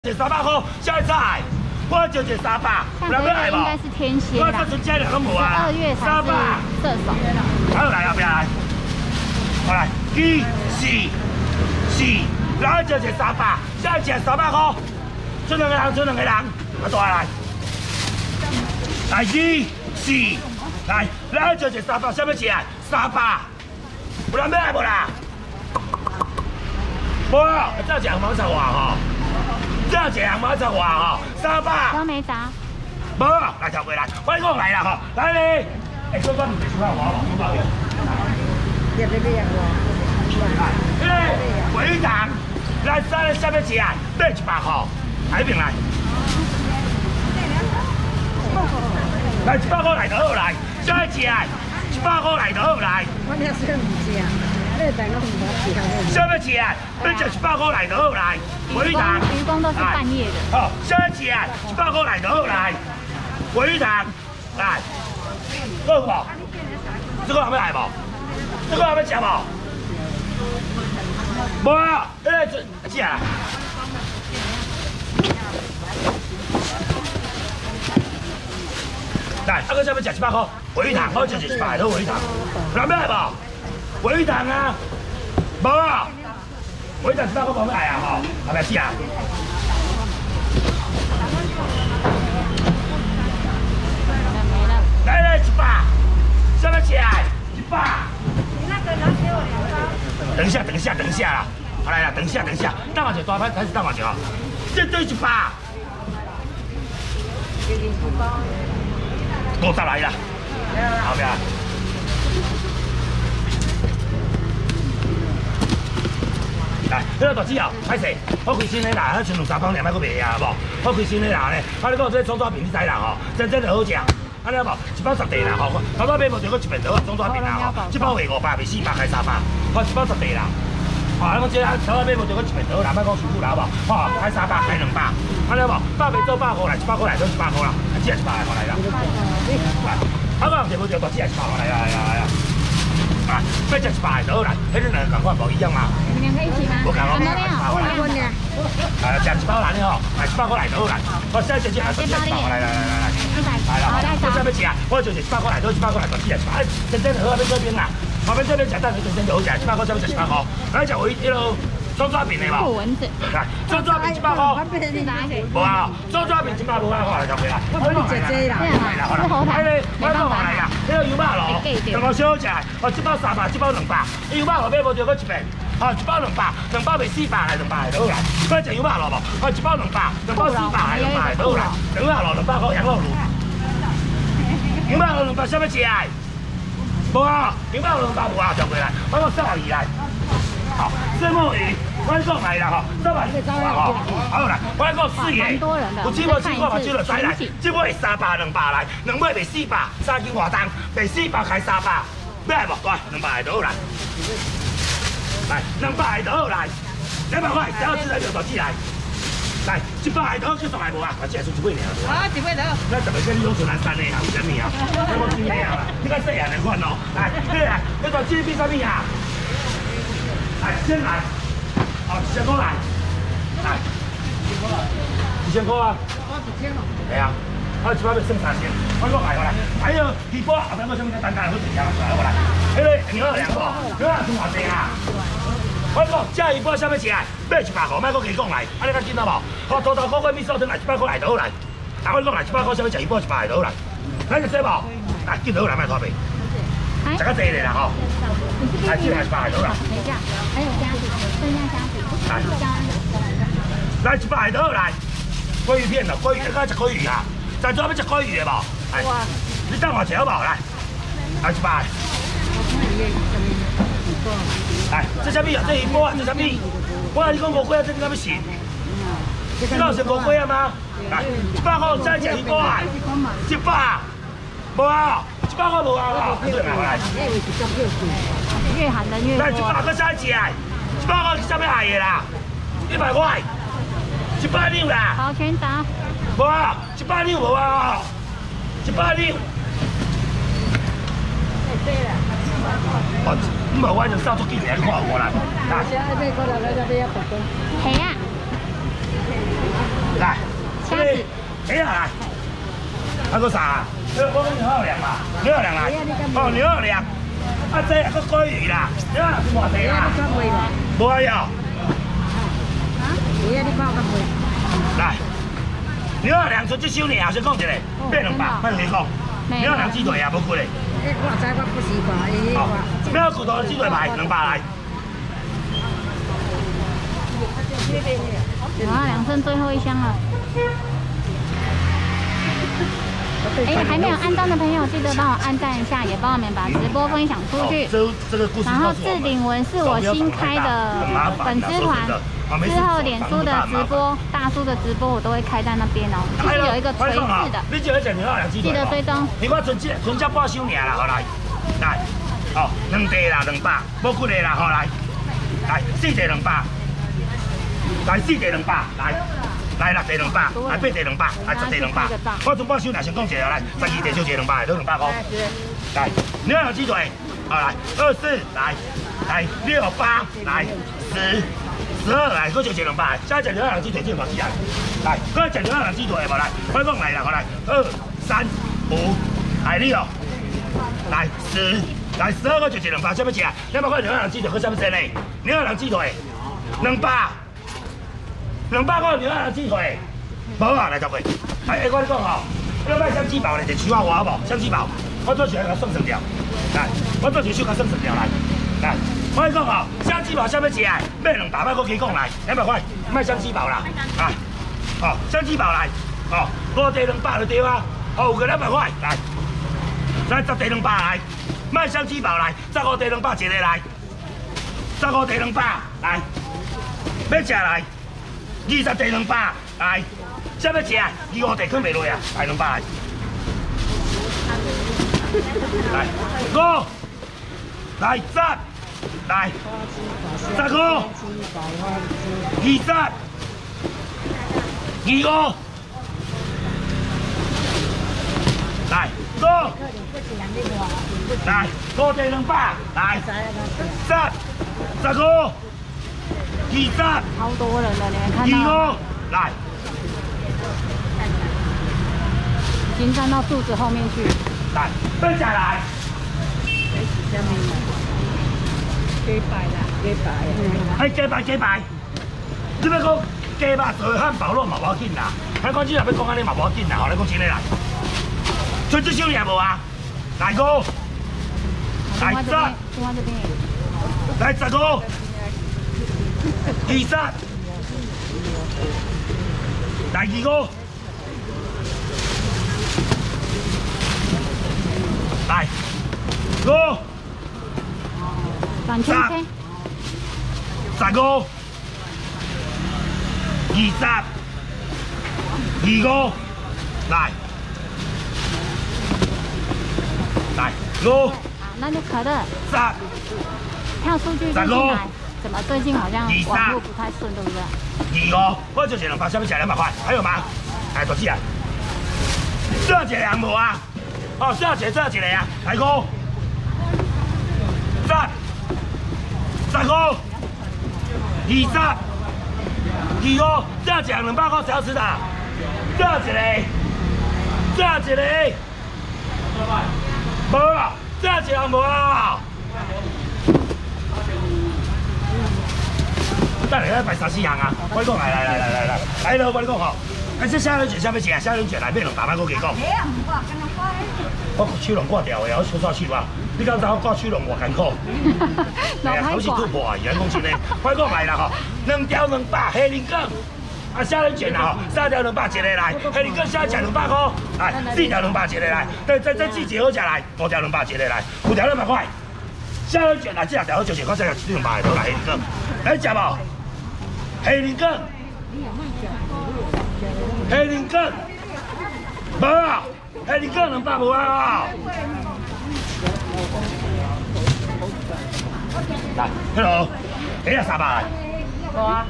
300块，下一菜，我就1 300，不然要来无？ 应该是天蝎啦。 我这存家人都无啊。 12月才是射手。 好来后边来，好来，2、4、4，然后就1 300，下一300块，出2个人，出2个人，啊大来，来2、4，来，然后就1 300，什么钱？300，不然要来无啦？无，这样毛才话吼。 这样子毛才话吼，300。 都没砸。 无，来跳过来，我讲来啦吼，来咧，做啥物袂出来话无？做啥物？ 别别别我。 来，鱼塘，来三个什么钱啊？100块，来边来。来100块来就好来，啥钱啊？100块来就好来。 我俩是唔知啊，你等我唔知。 什么钱啊？你就100块来就好来。 鱼塘， 渔工都是半夜的。 好，下一次啊，100块来就好来。鱼塘，来，够无？这个还没来无？这个还没吃无？无啊，这啊。来，个想要吃100块？鱼塘，我就是100都鱼塘。来没来无？鱼塘啊，无啊。 我100块冇来啊吼，后壁吃啊。 没了。 来100，什么钱？100。 你那个拿给我2包。 等一下啦，好来啦，等一下，等下就大盘开始等下就好。这对100。50来啦，后壁。 来，迄个大姊哦，歹势，我开新的啦，迄剩2、3包两摆佫卖啊，无？我开新的啦呢，啊你讲这葱抓饼你知啦吼，真就好食，安尼无？1包10块啦吼，头仔买无着佫1片刀葱抓饼啦吼，1包卖500，卖400开300，好1包10块啦。吼，咱讲这头仔买无着佫1片刀啦，莫讲辛苦啦，好无？吼，开300，开200，安尼无？100卖做100块来，100块来做100块啦，只系100块来啦。啊，我人摕无着大只系100块来啦。 啊，要吃100就好啦，迄两个感觉无一样嘛。 你们2个一起吗？ 我讲我没有， 我呢。 吃1包来吼，来100块来就好啦。我现在就100块来，来啦，我想要吃啊，我就是100块来，都100块来，大只系100，真正好，边这边啦，后边这边吃蛋，真正就好食，100块想要吃100块，来吃鱼迄落葱抓饼的嘛。 蚊子。 来，葱抓饼100块。无啊，葱抓饼100块来就回来。 我你姐姐啦。 好啦，迄个我讲话来啦，迄个油麻咯，两个小食，1包300，1包200，油麻咯买无着佫1片。 啊，1包200，2包卖400来，200来就好啦。我食油麻咯无？啊，1包200，2包400来，200来就好啦。羊肉咯200块，羊肉卤。羊肉咯200，啥物食？无啊，羊肉咯200无啊，上过来，我讲300鱼来。好，石目鱼，我讲来啦吼，300鱼吼。好啦，我讲4个，有几无几块嘛，就落来，这尾300、200来，2尾卖400，3斤外重，卖400开300，要来无？来，200来就好啦。 来，200来就好来，200块，只要自然有大只来。来，100来就好，叫上来无啊？我只系出1尾尔。 啊，1尾头。 咱特别跟你拢做南山的啊，有啥物啊？咱讲真的啊，你看细汉的款咯。来，你大只比啥物啊？来，先来，哦，1000块来，来，1000块啊？我1000咯。系啊，我100要算3000，我讲来过来，还有鱼波，后边我啥物单单好食啊？来过来，迄个牛肉2个，牛肉算偌济啊？ 我讲，这鱼波啥物钱啊？买100块，莫搁加讲来，安尼较紧好无？好，土豆苦瓜米烧汤来100块来就好来。啊，我讲来100块，啥物食鱼波100来就好来。来就这无？来，紧就好来，莫拖皮。食较济咧啦吼。来，这来100来就好啦。 等一下，还有虾子，剩下虾子。 来100来就好来。鲑鱼片咯，鲑鱼，你敢食鲑鱼啊？在做要食鲑鱼的无？来，你等我吃好无？来，来100。 来，这啥物啊？这鱼波啊？这啥物？我跟你讲5龟啊，这你敢要信？你老是5龟啊吗？来，100块再食鱼波啊？100，无啊？100块无啊？来， 越喊人越多。 来100块再食，100块是啥物害的啦？100块，100两啦。 好，全打。 无啊，100两无啊？100两。哦，唔係我就收足幾年，你看我啦。 係啊。 来， 虾子， 哎呀来，还个啥？我跟牛二两嘛，牛二两来，哦牛二两，啊这还个鲑鱼啦，牛二两是偌济啦？无啊要。 你看我干来，牛二两出这收尔，先讲一下，800，快点讲。牛二两鸡腿啊，无贵嘞。 我知我不习惯， 没有骨头的鸡腿排200来。 哇，2剩最后一箱了。哎，还没有按赞的朋友，记得帮我按赞一下，也帮我们把直播分享出去。然后置顶文是我新开的粉丝团，之后脸书的直播、大叔的直播我都会开在那边哦。就是有一个垂直的， 你就要讲牛二两鸡腿， 记得追踪。 你我存只半箱尔啦，好来，来，哦，2地啦200，无几个啦，好来，4地200，来4地200，来6地200，来8地200，来10地200，我从半箱俩先讲一下，来12地就一200，都200块。来，牛二两鸡腿，好来24，来68，来10。12来，搁就一200，再食牛二两鸡腿这毛几啊？来，搁食牛二两鸡腿无来，快讲来啦，好来，2、3、5，来你哦，来10，来12个就一200，啥要食？200块牛二两鸡腿，搁啥要整嘞？牛二两鸡腿200块牛二两鸡腿，无啊，来10块。哎，我跟你讲吼，你买香鸡堡咧，就手啊活无？香鸡堡，我做起来甲算算条，来，我做一手甲算算条来。来，我跟你讲吼，香鸡堡啥要食？买200块，我加讲来，200块，卖香鸡堡啦，来，哦，香鸡堡来，哦，5地200就对啊，哦，有个200块，来10地200来，卖香鸡堡来，15地200一个来，15地200来，要食来，20地200来，啥要食？25地啃袂落啊，来200来，来5，来10。来，15、20、25，来5，来5地200，来10、15、20， 超多人的，你们看到？ 25，来， 已经站到柱子后面去。 来，蹲下来。 鸡排啦，鸡排。 哎，鸡排鸡排，你要讲鸡排做汉堡肉嘛无要紧啦，咱讲你若要讲安尼嘛无要紧啦，吼，你讲真诶啦。春这小尔无啊？来5，来10，来15、20，来25，来5。 转圈圈 ，15、20、25，来5， 好，那就可乐。 10， 跳数据就进来。怎么最近好像网络不太顺，对不对 ？25，我就200，下面吃200块，还有吗？来，多几啊？这几个无啊？哦，这几个啊，来5、10。 15、20、25，这奖200块谁要吃的？这一个，无啊，这一个无啊。等下来摆3、4样啊！我讲来咯，我跟你讲吼，哎，这虾仁卷啥要食？虾仁卷来买200块，我加讲。我手龙挂掉的，我手抓手啊！你敢知我挂手龙偌艰苦？哎呀，都是突破啊！伊讲真诶，我讲来啦吼，2条200黑林梗，啊虾仁卷啊吼，3条200一个来，黑林梗虾食200块，来4条200一个来，这季节好食来，5条200一个来，5条200块。虾仁卷来这2条好就1块，这2百都来黑林梗，来食无？黑林梗，黑林梗，无啊！ 哎，你个200无啊？来 ，hello， 哎呀300来。无啊。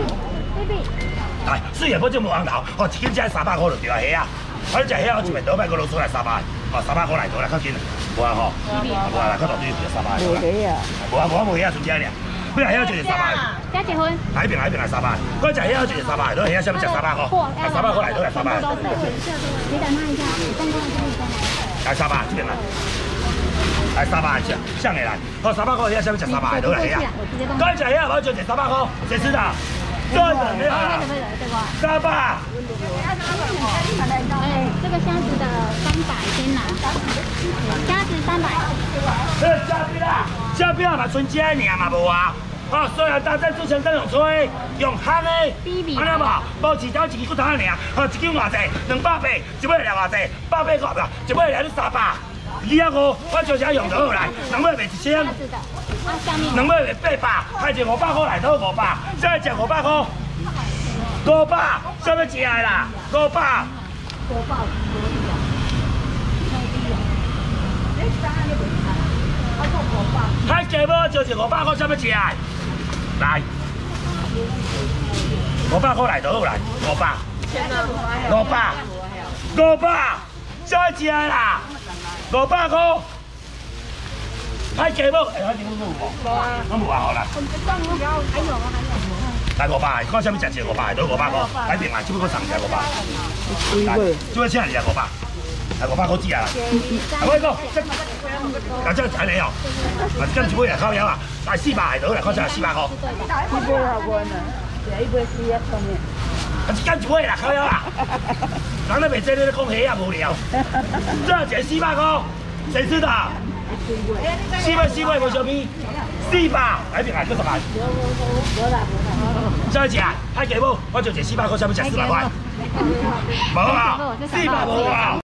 来，四叶波就无红头，哦，一斤只300块就对啊，虾啊。我只虾我一面倒摆个捞出来300，哦300块来倒来较紧，无啊吼。无啊，来较大堆就300。无虾啊。无啊，无虾纯只俩。 不然遐就是300。 加结婚。 哪一边来300？我食遐就是300，都遐下面食300块，来300块来都来300。 你等他一下，你动过来这里先来。 来300，这边来。来300一像的来，好300块遐下面食300，都来遐。刚才遐我就食300块，谁吃的？对的，没有啦。300。 哎，这个虾子的300先拿，虾子300。 虾饼啦，虾饼嘛剩这尔嘛无啊。哦，虽然大战之前都用吹，用烘的，安尼无，无一条一支骨头尔，哦，一斤偌济？280，一尾来偌济？800块啦，一尾来你300。250，我就这用就好来，2尾卖1000，2尾卖800，还是500块来都500，现在食500块，500，啥物食的啦？500。还价无就是500块，啥物食的？来，500块来就好来，500，啥物食的啦？500块，还价无？哎，还价无无？我无啊，好啦。来500，看啥物食100，都500块，来平来，只不过上起来500。来，这尾请你啊500，来500块纸啊！来，我讲，啊这安尼哦，啊跟一尾来烤腰啊，来400，都来看啥400块。 一杯好关啊，一杯是啊上面。 啊，跟一尾来烤腰啊！人咧卖这咧讲虾也无聊，这一400块，谁知道？4尾无小米，400，来平来就100。再食，还价无？我就100块，啥物食400块？无啊，400无啊。